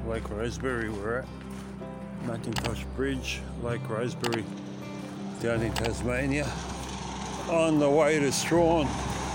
Lake Rosebery we're at. Macintosh Bridge, Lake Rosebery, down in Tasmania, on the way to Strahan.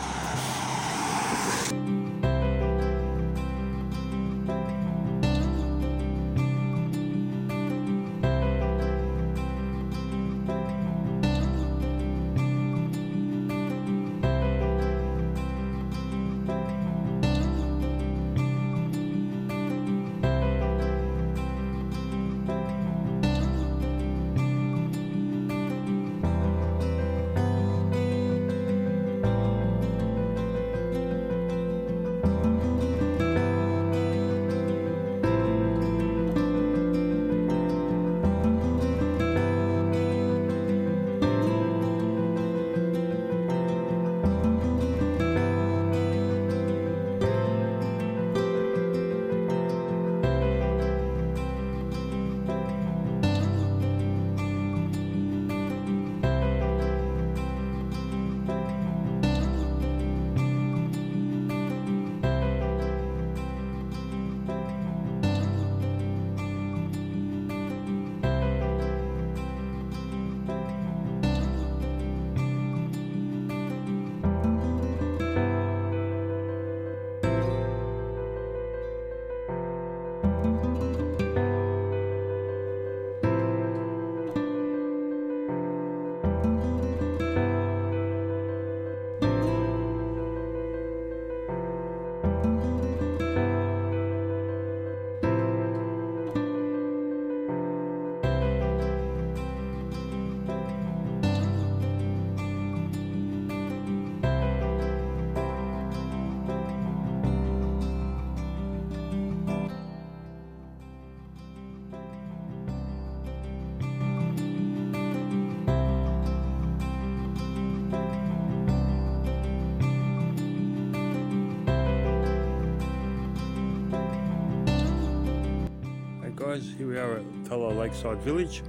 Guys, here we are at Fellow Lakeside Village.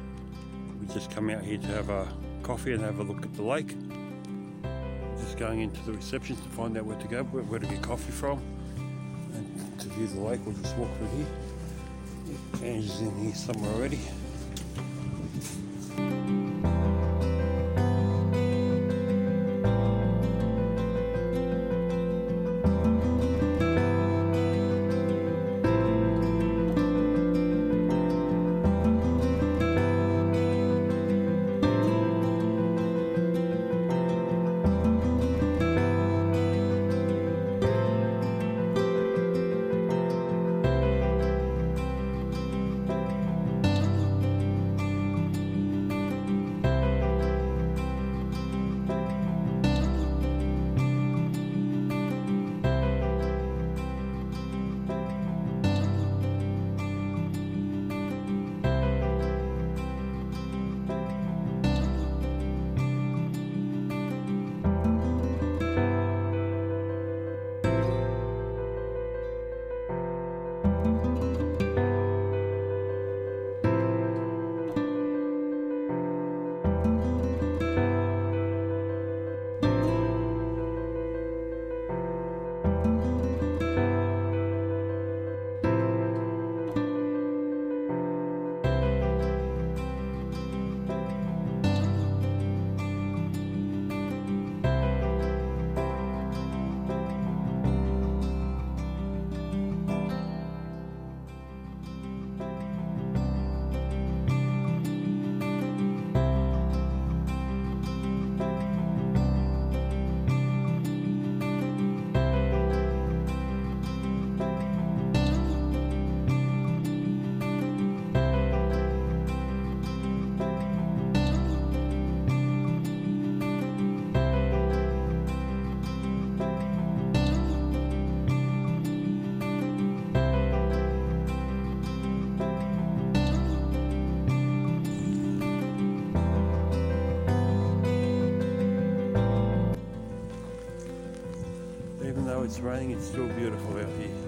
We just come out here to have a coffee and have a look at the lake. Just going into the reception to find out where to go, where to get coffee from, and to view the lake. We'll just walk through here. Angie's in here somewhere already. Even though it's raining, it's still beautiful out here.